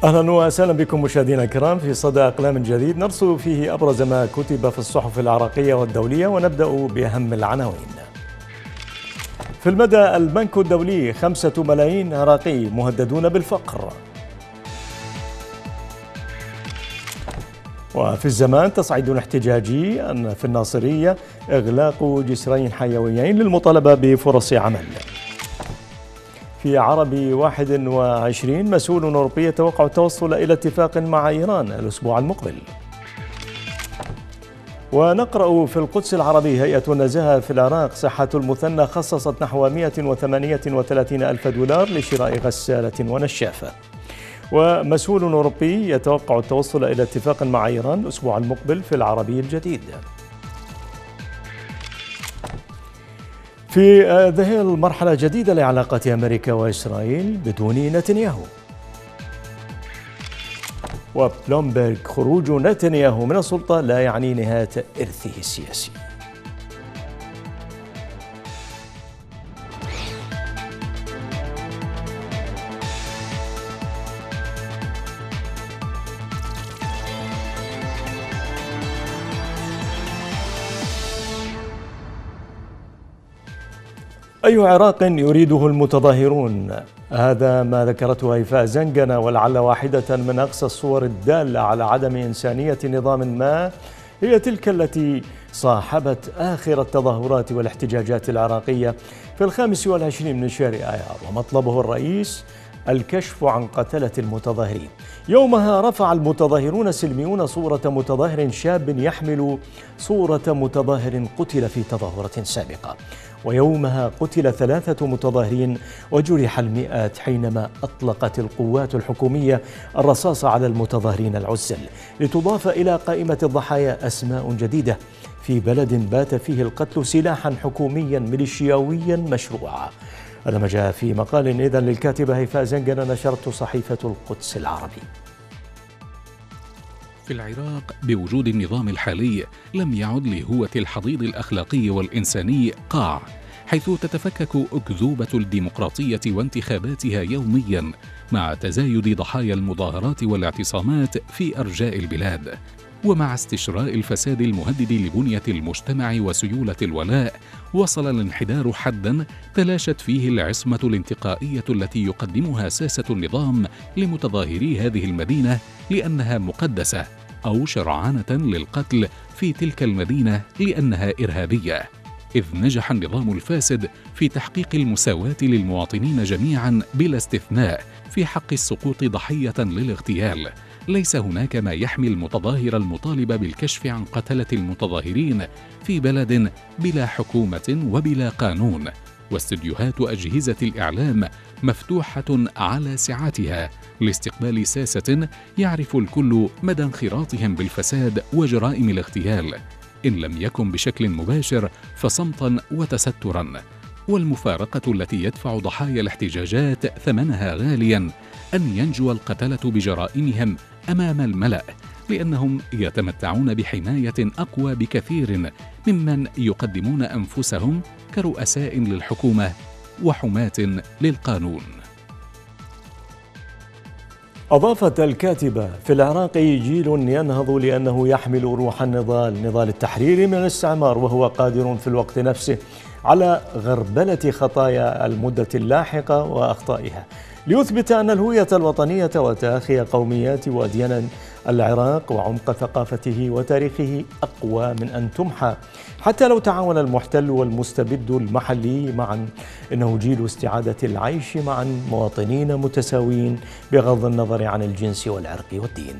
أهلا وسهلا بكم مشاهدينا الكرام في صدى أقلام جديد نرصد فيه أبرز ما كتب في الصحف العراقية والدولية، ونبدأ بأهم العناوين. في المدى البنك الدولي 5 ملايين عراقي مهددون بالفقر. وفي الزمان تصعيد احتجاجي أن في الناصرية إغلاق جسرين حيويين للمطالبة بفرص عمل. في عربي 21 مسؤول أوروبي يتوقع التوصل إلى اتفاق مع إيران الأسبوع المقبل. ونقرأ في القدس العربي هيئة النزاهة في العراق صحة المثنى خصصت نحو 138 ألف دولار لشراء غسالة ونشافة. ومسؤول أوروبي يتوقع التوصل إلى اتفاق مع إيران الأسبوع المقبل في العربي الجديد. في ذهل مرحلة جديدة لعلاقة أمريكا وإسرائيل بدون نتنياهو. وبلومبرغ خروج نتنياهو من السلطة لا يعني نهاية إرثه السياسي. أي عراق يريده المتظاهرون؟ هذا ما ذكرته هيفاء زنقنة، ولعل واحدة من أقصى الصور الدالة على عدم إنسانية نظام ما هي تلك التي صاحبت آخر التظاهرات والاحتجاجات العراقية في 25 من شهر آيار، ومطلبه الرئيس الكشف عن قتلة المتظاهرين. يومها رفع المتظاهرون السلميون صورة متظاهر شاب يحمل صورة متظاهر قتل في تظاهرة سابقة، ويومها قتل 3 متظاهرين وجرح المئات حينما أطلقت القوات الحكومية الرصاص على المتظاهرين العزل، لتضاف إلى قائمة الضحايا أسماء جديدة في بلد بات فيه القتل سلاحا حكوميا ميليشياويا مشروعا. هذا ما جاء في مقال إذن للكاتبة هيفاء زنقنة نشرته صحيفة القدس العربي. في العراق بوجود النظام الحالي لم يعد لهوة الحضيض الأخلاقي والإنساني قاع، حيث تتفكك أكذوبة الديمقراطية وانتخاباتها يوميا مع تزايد ضحايا المظاهرات والاعتصامات في أرجاء البلاد. ومع استشراء الفساد المهدد لبنية المجتمع وسيولة الولاء، وصل الانحدار حداً تلاشت فيه العصمة الانتقائية التي يقدمها ساسة النظام لمتظاهري هذه المدينة لأنها مقدسة، أو شرعنة للقتل في تلك المدينة لأنها إرهابية، إذ نجح النظام الفاسد في تحقيق المساواة للمواطنين جميعاً بلا استثناء في حق السقوط ضحية للاغتيال. ليس هناك ما يحمي المتظاهر المطالب بالكشف عن قتلة المتظاهرين في بلد بلا حكومة وبلا قانون، واستديوهات أجهزة الإعلام مفتوحة على سعتها لاستقبال ساسة يعرف الكل مدى انخراطهم بالفساد وجرائم الاغتيال، إن لم يكن بشكل مباشر فصمتا وتسترا. والمفارقة التي يدفع ضحايا الاحتجاجات ثمنها غاليا أن ينجو القتلة بجرائمهم أمام الملأ، لأنهم يتمتعون بحماية أقوى بكثير ممن يقدمون أنفسهم كرؤساء للحكومة وحماة للقانون. أضافت الكاتبة: في العراق جيل ينهض لأنه يحمل روح نضال التحرير من الاستعمار، وهو قادر في الوقت نفسه على غربلة خطايا المدة اللاحقة وأخطائها، ليثبت أن الهوية الوطنية وتأخي قوميات وأديان العراق وعمق ثقافته وتاريخه أقوى من أن تمحى حتى لو تعاون المحتل والمستبد المحلي معا. إنه جيل استعادة العيش معا، مواطنين متساويين بغض النظر عن الجنس والعرق والدين.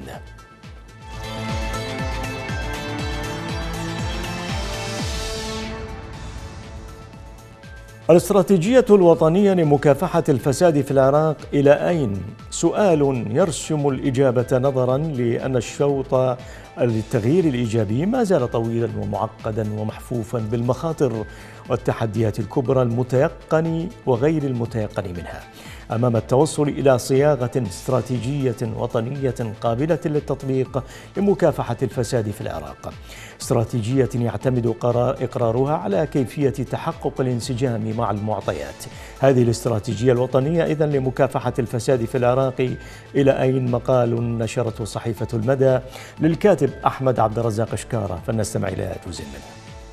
الاستراتيجية الوطنية لمكافحة الفساد في العراق إلى أين؟ سؤال يرسم الإجابة نظرا لأن الشوط للتغيير الإيجابي ما زال طويلا ومعقدا ومحفوفا بالمخاطر والتحديات الكبرى المتيقن وغير المتيقن منها، أمام التوصل إلى صياغة استراتيجية وطنية قابلة للتطبيق لمكافحة الفساد في العراق. استراتيجية يعتمد إقرارها على كيفية تحقق الانسجام مع المعطيات. هذه الاستراتيجية الوطنية إذن لمكافحة الفساد في العراق العراقي إلى أين، مقال نشرته صحيفة المدى للكاتب أحمد عبد الرزاق شكارة، فلنستمع إلى جزء منه.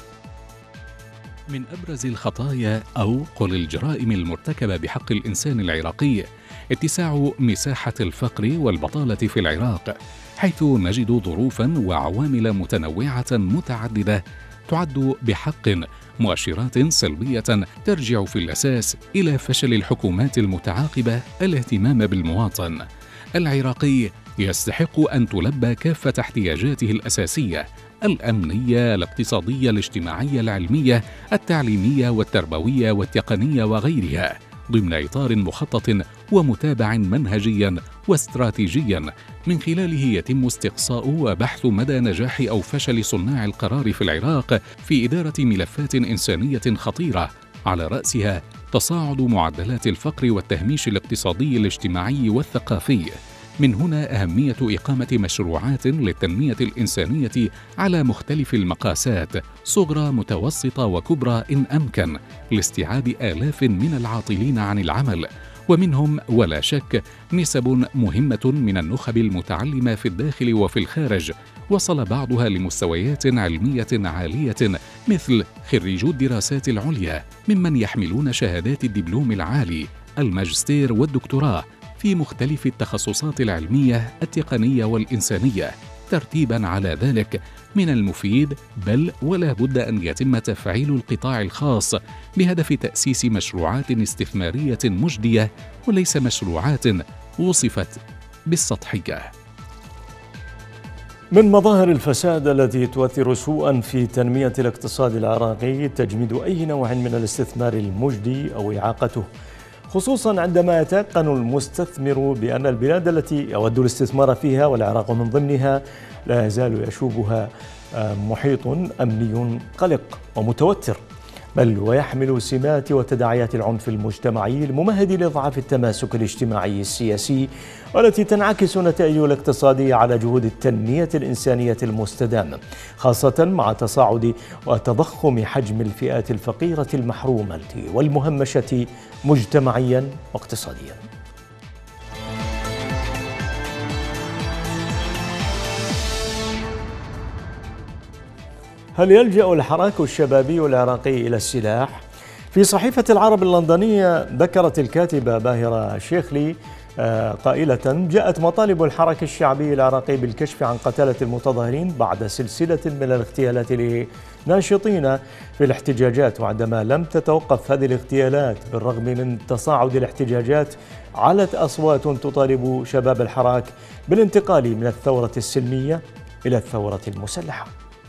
من أبرز الخطايا أو قل الجرائم المرتكبة بحق الإنسان العراقي اتساع مساحة الفقر والبطالة في العراق، حيث نجد ظروفاً وعوامل متنوعة متعددة تعد بحق مؤشرات سلبية ترجع في الأساس إلى فشل الحكومات المتعاقبة الاهتمام بالمواطن العراقي. يستحق أن تلبى كافة احتياجاته الأساسية الأمنية، الاقتصادية، الاجتماعية، العلمية، التعليمية والتربوية والتقنية وغيرها، ضمن إطار مخطط ومتابع منهجيا واستراتيجيا، من خلاله يتم استقصاء وبحث مدى نجاح أو فشل صناع القرار في العراق في إدارة ملفات إنسانية خطيرة، على رأسها تصاعد معدلات الفقر والتهميش الاقتصادي الاجتماعي والثقافي. من هنا أهمية إقامة مشروعات للتنمية الإنسانية على مختلف المقاسات، صغرى متوسطة وكبرى إن أمكن، لاستيعاب آلاف من العاطلين عن العمل، ومنهم ولا شك نسب مهمة من النخب المتعلمة في الداخل وفي الخارج، وصل بعضها لمستويات علمية عالية مثل خريجو الدراسات العليا، ممن يحملون شهادات الدبلوم العالي، الماجستير والدكتوراه في مختلف التخصصات العلمية التقنية والإنسانية. ترتيباً على ذلك، من المفيد بل ولا بد أن يتم تفعيل القطاع الخاص بهدف تأسيس مشروعات استثمارية مجدية، وليس مشروعات وصفت بالسطحية. من مظاهر الفساد التي تؤثر سوءا في تنمية الاقتصاد العراقي تجميد أي نوع من الاستثمار المجدي أو إعاقته، خصوصا عندما يتيقن المستثمر بأن البلاد التي يود الاستثمار فيها والعراق من ضمنها لا يزال يشوبها محيط أمني قلق ومتوتر، بل ويحمل سمات وتداعيات العنف المجتمعي الممهد لإضعاف التماسك الاجتماعي السياسي، والتي تنعكس نتائجه الاقتصادية على جهود التنمية الإنسانية المستدامة، خاصة مع تصاعد وتضخم حجم الفئات الفقيرة المحرومة والمهمشة مجتمعيا واقتصاديا. هل يلجأ الحراك الشبابي العراقي إلى السلاح؟ في صحيفة العرب اللندنية ذكرت الكاتبة باهرة شيخلي قائلة: جاءت مطالب الحراك الشعبي العراقي بالكشف عن قتلة المتظاهرين بعد سلسلة من الاغتيالات لناشطين في الاحتجاجات، وعندما لم تتوقف هذه الاغتيالات بالرغم من تصاعد الاحتجاجات، علت أصوات تطالب شباب الحراك بالانتقال من الثورة السلمية إلى الثورة المسلحة.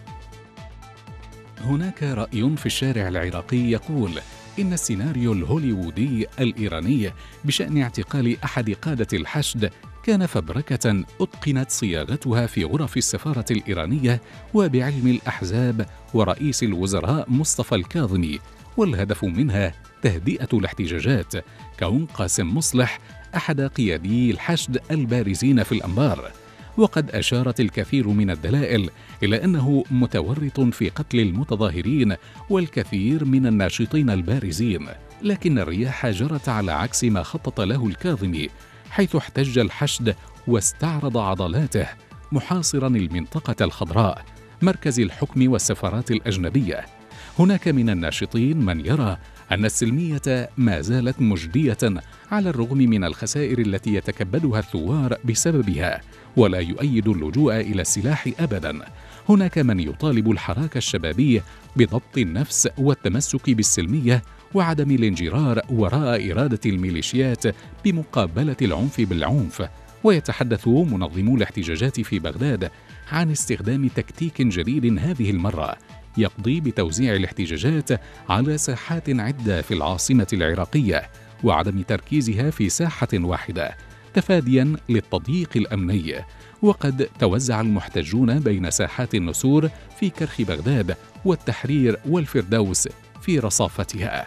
هناك رأي في الشارع العراقي يقول إن السيناريو الهوليوودي الإيراني بشأن اعتقال أحد قادة الحشد كان فبركة أتقنت صياغتها في غرف السفارة الإيرانية وبعلم الأحزاب ورئيس الوزراء مصطفى الكاظمي، والهدف منها تهدئة الاحتجاجات، كون قاسم مصلح أحد قيادي الحشد البارزين في الأنبار. وقد أشارت الكثير من الدلائل إلى أنه متورط في قتل المتظاهرين والكثير من الناشطين البارزين، لكن الرياح جرت على عكس ما خطط له الكاظمي، حيث احتج الحشد واستعرض عضلاته محاصرا المنطقة الخضراء، مركز الحكم والسفارات الأجنبية. هناك من الناشطين من يرى أن السلمية ما زالت مجدية على الرغم من الخسائر التي يتكبدها الثوار بسببها، ولا يؤيد اللجوء إلى السلاح أبدا. هناك من يطالب الحراك الشبابي بضبط النفس والتمسك بالسلمية وعدم الانجرار وراء إرادة الميليشيات بمقابلة العنف بالعنف. ويتحدث منظمو الاحتجاجات في بغداد عن استخدام تكتيك جديد هذه المرة، يقضي بتوزيع الاحتجاجات على ساحات عدة في العاصمة العراقية وعدم تركيزها في ساحة واحدة تفاديا للتضييق الأمني. وقد توزع المحتجون بين ساحات النسور في كرخ بغداد والتحرير والفردوس في رصافتها.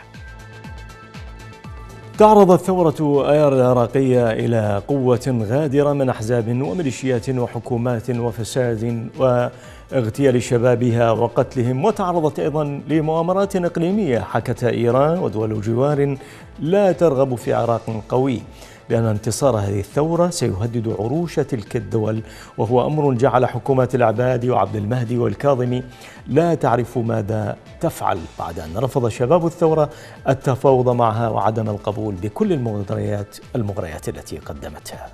تعرضت ثورة آيار العراقية إلى قوة غادرة من أحزاب وميليشيات وحكومات وفساد واغتيال شبابها وقتلهم، وتعرضت أيضا لمؤامرات إقليمية حكتها إيران ودول جوار لا ترغب في عراق قوي. بأن انتصار هذه الثورة سيهدد عروش تلك الدول، وهو أمر جعل حكومات العبادي وعبد المهدي والكاظمي لا تعرف ماذا تفعل بعد أن رفض شباب الثورة التفاوض معها وعدم القبول بكل المغريات التي قدمتها.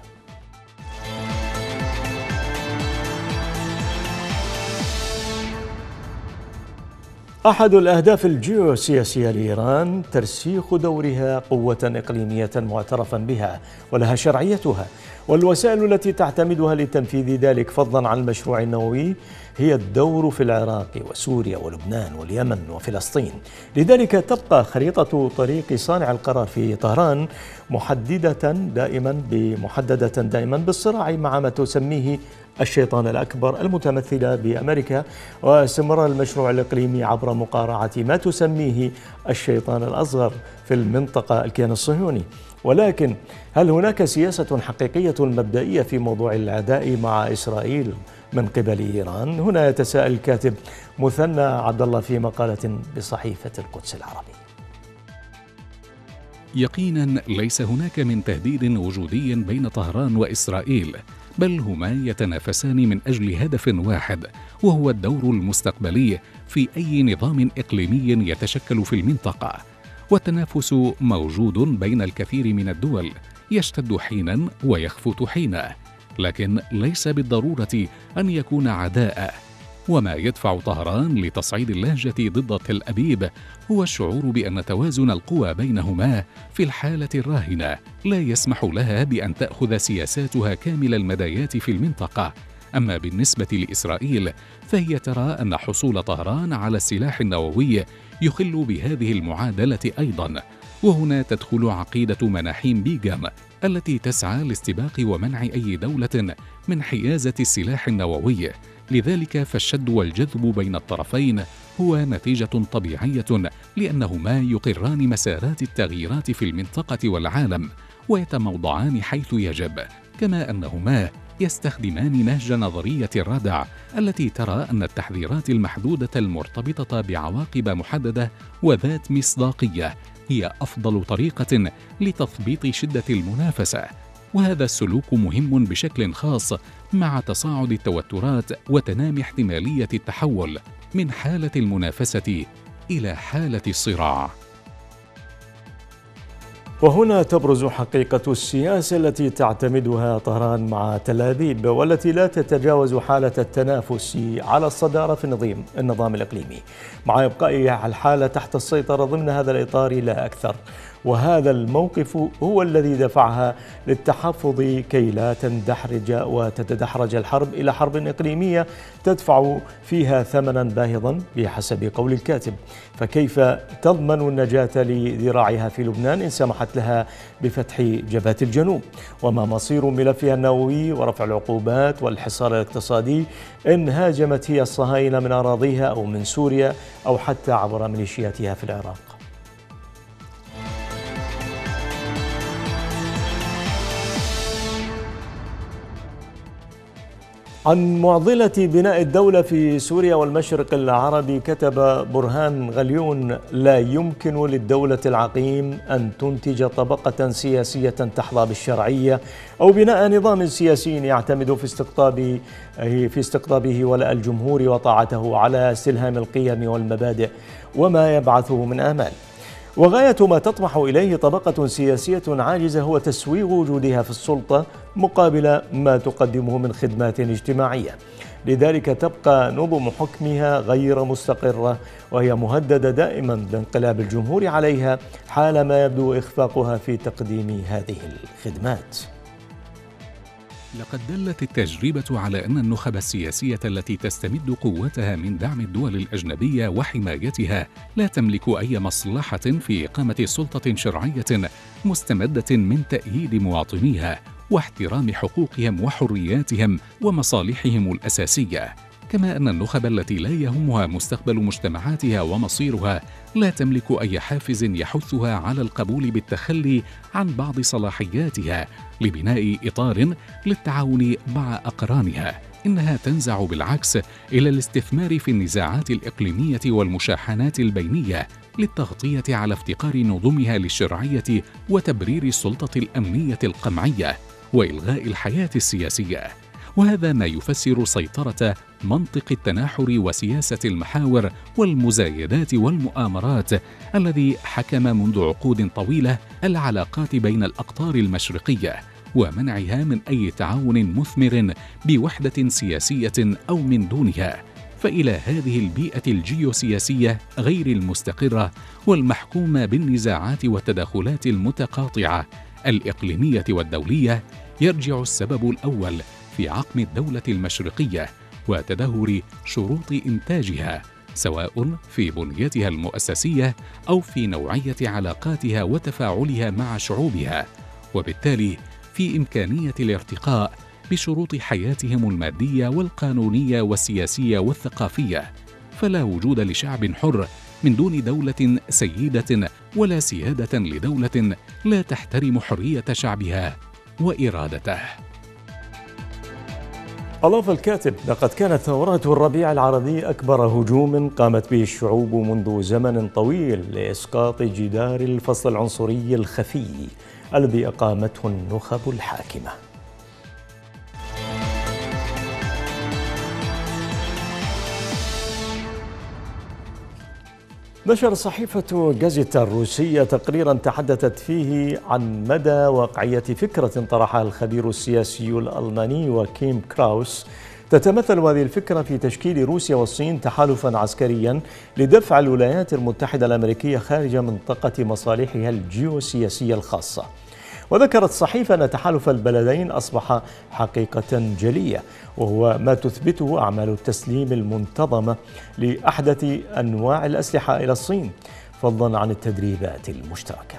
أحد الأهداف الجيوسياسية لإيران ترسيخ دورها قوة إقليمية معترفا بها ولها شرعيتها، والوسائل التي تعتمدها لتنفيذ ذلك فضلا عن المشروع النووي هي الدور في العراق وسوريا ولبنان واليمن وفلسطين. لذلك تبقى خريطة طريق صانع القرار في طهران محددة دائما بالصراع مع ما تسميه الشيطان الأكبر المتمثلة بأمريكا، واستمرار المشروع الإقليمي عبر مقارعة ما تسميه الشيطان الأصغر في المنطقة الكيان الصهيوني. ولكن هل هناك سياسة حقيقية مبدئية في موضوع العداء مع إسرائيل من قبل إيران؟ هنا يتساءل الكاتب مثنى عبد الله في مقالة بصحيفة القدس العربي. يقينا ليس هناك من تهديد وجودي بين طهران وإسرائيل، بل هما يتنافسان من أجل هدف واحد، وهو الدور المستقبلي في أي نظام إقليمي يتشكل في المنطقة. والتنافس موجود بين الكثير من الدول، يشتد حينا ويخفت حينا، لكن ليس بالضرورة أن يكون عداء. وما يدفع طهران لتصعيد اللهجة ضد تل أبيب هو الشعور بأن توازن القوى بينهما في الحالة الراهنة لا يسمح لها بأن تأخذ سياساتها كامل المدايات في المنطقة. أما بالنسبة لإسرائيل فهي ترى أن حصول طهران على السلاح النووي يخل بهذه المعادلة أيضا، وهنا تدخل عقيدة مناحيم بيغام التي تسعى لاستباق ومنع أي دولة من حيازة السلاح النووي. لذلك فالشد والجذب بين الطرفين هو نتيجة طبيعية، لأنهما يقران مسارات التغييرات في المنطقة والعالم ويتموضعان حيث يجب، كما أنهما يستخدمان نهج نظرية الردع التي ترى أن التحذيرات المحدودة المرتبطة بعواقب محددة وذات مصداقية هي أفضل طريقة لتثبيط شدة المنافسة. وهذا السلوك مهم بشكل خاص مع تصاعد التوترات وتنامي احتمالية التحول من حالة المنافسة إلى حالة الصراع. وهنا تبرز حقيقة السياسة التي تعتمدها طهران مع تل أبيب، والتي لا تتجاوز حالة التنافس على الصدارة في النظام الإقليمي، مع إبقاء الحالة تحت السيطرة ضمن هذا الإطار لا أكثر. وهذا الموقف هو الذي دفعها للتحفظ كي لا تندحرج وتتدحرج الحرب إلى حرب إقليمية تدفع فيها ثمنا باهظا بحسب قول الكاتب. فكيف تضمن النجاة لذراعها في لبنان إن سمحت لها بفتح جبهة الجنوب؟ وما مصير ملفها النووي ورفع العقوبات والحصار الاقتصادي إن هاجمت هي الصهاينة من أراضيها أو من سوريا أو حتى عبر ميليشياتها في العراق؟ عن معضلة بناء الدولة في سوريا والمشرق العربي كتب برهان غليون: لا يمكن للدولة العقيم أن تنتج طبقة سياسية تحظى بالشرعية أو بناء نظام سياسي يعتمد في استقطابه ولاء الجمهور وطاعته على استلهام القيم والمبادئ وما يبعثه من آمال. وغاية ما تطمح إليه طبقة سياسية عاجزة هو تسويغ وجودها في السلطة مقابل ما تقدمه من خدمات اجتماعية. لذلك تبقى نظم حكمها غير مستقرة، وهي مهددة دائما بانقلاب الجمهور عليها حال ما يبدو إخفاقها في تقديم هذه الخدمات. لقد دلت التجربة على أن النخب السياسية التي تستمد قوتها من دعم الدول الأجنبية وحمايتها لا تملك أي مصلحة في إقامة سلطة شرعية مستمدة من تأييد مواطنيها واحترام حقوقهم وحرياتهم ومصالحهم الأساسية، كما أن النخب التي لا يهمها مستقبل مجتمعاتها ومصيرها لا تملك أي حافز يحثها على القبول بالتخلي عن بعض صلاحياتها لبناء إطار للتعاون مع أقرانها. إنها تنزع بالعكس إلى الاستثمار في النزاعات الإقليمية والمشاحنات البينية للتغطية على افتقار نظمها للشرعية وتبرير السلطة الأمنية القمعية وإلغاء الحياة السياسية. وهذا ما يفسر سيطرة منطق التناحر وسياسة المحاور والمزايدات والمؤامرات الذي حكم منذ عقود طويلة العلاقات بين الأقطار المشرقية، ومنعها من أي تعاون مثمر بوحدة سياسية أو من دونها. فإلى هذه البيئة الجيوسياسية غير المستقرة والمحكومة بالنزاعات والتداخلات المتقاطعة الإقليمية والدولية يرجع السبب الأول في عقم الدولة المشرقية وتدهور شروط إنتاجها، سواء في بنيتها المؤسسية أو في نوعية علاقاتها وتفاعلها مع شعوبها، وبالتالي في إمكانية الارتقاء بشروط حياتهم المادية والقانونية والسياسية والثقافية. فلا وجود لشعب حر من دون دولة سيدة، ولا سيادة لدولة لا تحترم حرية شعبها وإرادته. أضاف الكاتب: لقد كانت ثورات الربيع العربي أكبر هجوم قامت به الشعوب منذ زمن طويل لإسقاط جدار الفصل العنصري الخفي الذي أقامته النخب الحاكمة. نشر صحيفة جازيتا الروسية تقريرا تحدثت فيه عن مدى واقعية فكرة طرحها الخبير السياسي الألماني واكيم كراوس. تتمثل هذه الفكرة في تشكيل روسيا والصين تحالفا عسكريا لدفع الولايات المتحدة الأمريكية خارج منطقة مصالحها الجيوسياسية الخاصة. وذكرت الصحيفة أن تحالف البلدين أصبح حقيقة جلية، وهو ما تثبته أعمال التسليم المنتظمة لأحدث أنواع الأسلحة إلى الصين، فضلا عن التدريبات المشتركة.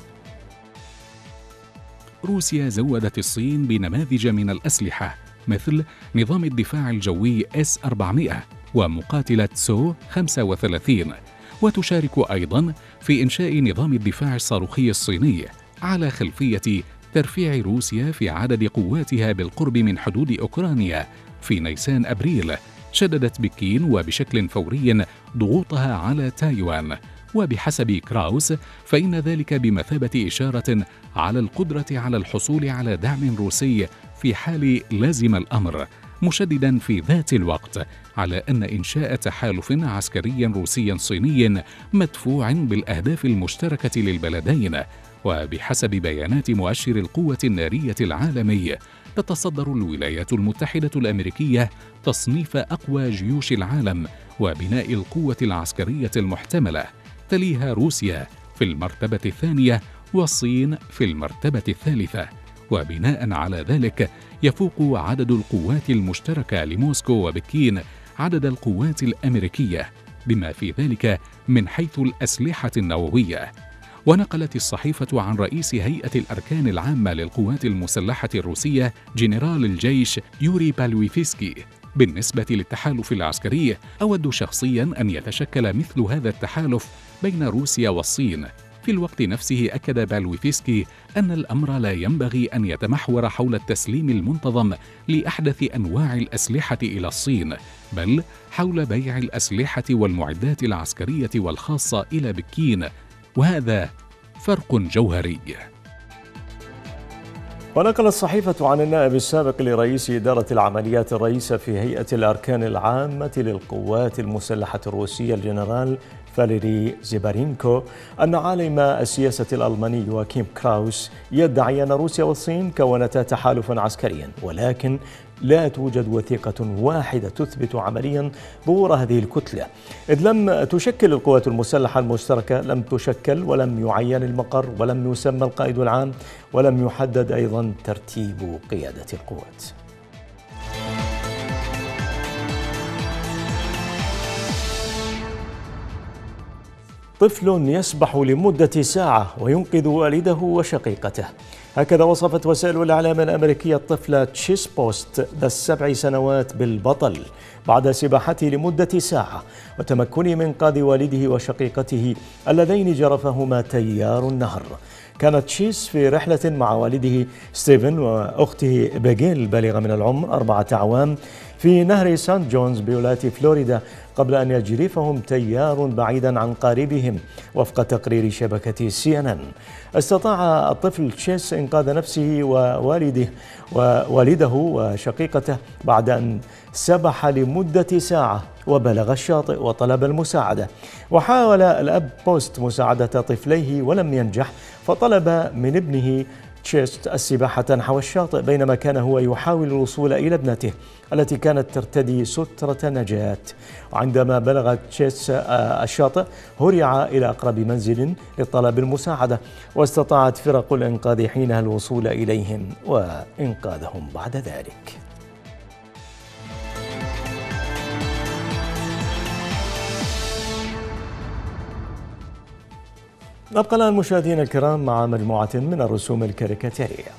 روسيا زودت الصين بنماذج من الأسلحة مثل نظام الدفاع الجوي S-400 ومقاتلة سو 35، وتشارك أيضا في إنشاء نظام الدفاع الصاروخي الصيني على خلفية ترفيع روسيا في عدد قواتها بالقرب من حدود أوكرانيا في نيسان أبريل. شددت بكين وبشكل فوري ضغوطها على تايوان، وبحسب كراوس فإن ذلك بمثابة إشارة على القدرة على الحصول على دعم روسي في حال لازم الأمر، مشددا في ذات الوقت على أن إنشاء تحالف عسكري روسي صيني مدفوع بالأهداف المشتركة للبلدين. وبحسب بيانات مؤشر القوة النارية العالمي، تتصدر الولايات المتحدة الأمريكية تصنيف أقوى جيوش العالم وبناء القوة العسكرية المحتملة، تليها روسيا في المرتبة الثانية والصين في المرتبة الثالثة. وبناء على ذلك يفوق عدد القوات المشتركة لموسكو وبكين عدد القوات الأمريكية، بما في ذلك من حيث الأسلحة النووية. ونقلت الصحيفة عن رئيس هيئة الأركان العامة للقوات المسلحة الروسية جنرال الجيش يوري بالويفسكي: بالنسبة للتحالف العسكري، أود شخصيا أن يتشكل مثل هذا التحالف بين روسيا والصين. في الوقت نفسه أكد بالويفسكي أن الأمر لا ينبغي أن يتمحور حول التسليم المنتظم لأحدث أنواع الأسلحة إلى الصين، بل حول بيع الأسلحة والمعدات العسكرية والخاصة إلى بكين، وهذا فرق جوهري. ونقل الصحيفة عن النائب السابق لرئيس إدارة العمليات الرئيسة في هيئة الأركان العامة للقوات المسلحة الروسية الجنرال فاليري زيبارينكو أن عالم السياسة الألماني يواكيم كراوس يدعي أن روسيا والصين كونتا تحالفا عسكريا، ولكن لا توجد وثيقة واحدة تثبت عمليا ظهور هذه الكتلة، إذ لم تشكل القوات المسلحة المشتركة، لم تشكل ولم يعين المقر ولم يسمى القائد العام ولم يحدد أيضا ترتيب قيادة القوات. طفل يسبح لمدة ساعة وينقذ والده وشقيقته، هكذا وصفت وسائل الإعلام الأمريكية الطفل تشيس بوست ذا ال7 سنوات بالبطل بعد سباحته لمدة ساعة وتمكنه من إنقاذ والده وشقيقته اللذين جرفهما تيار النهر. كانت تشيس في رحلة مع والده ستيفن وأخته بيجيل البالغة من العمر 4 أعوام في نهر سانت جونز بولاية فلوريدا قبل أن يجرفهم تيار بعيدا عن قاربهم. وفق تقرير شبكة CNN، استطاع الطفل تشيس إنقاذ نفسه ووالده وشقيقته بعد أن سبح لمدة ساعة وبلغ الشاطئ وطلب المساعدة. وحاول الأب بوست مساعدة طفليه ولم ينجح، فطلب من ابنه تشيس السباحة نحو الشاطئ بينما كان هو يحاول الوصول إلى ابنته التي كانت ترتدي سترة نجاة. وعندما بلغ تشيس الشاطئ هرع إلى أقرب منزل لطلب المساعدة، واستطاعت فرق الإنقاذ حينها الوصول إليهم وإنقاذهم بعد ذلك. نبقى الآن مشاهدينا الكرام مع مجموعة من الرسوم الكاريكاتيرية.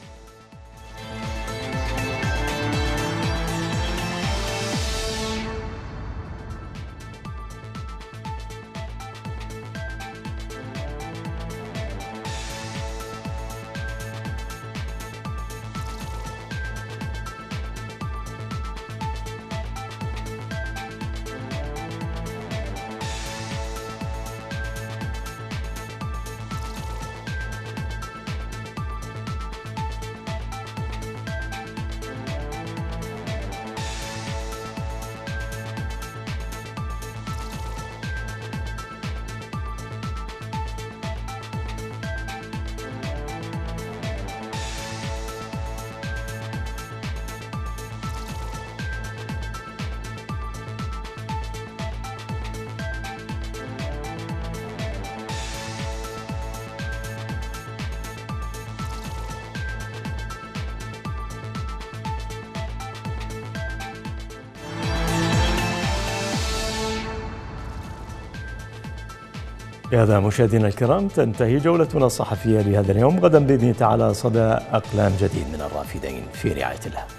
بهذا مشاهدينا الكرام تنتهي جولتنا الصحفية لهذا اليوم. غدا بإذن تعالى صدى أقلام جديد من الرافدين، في رعاية الله.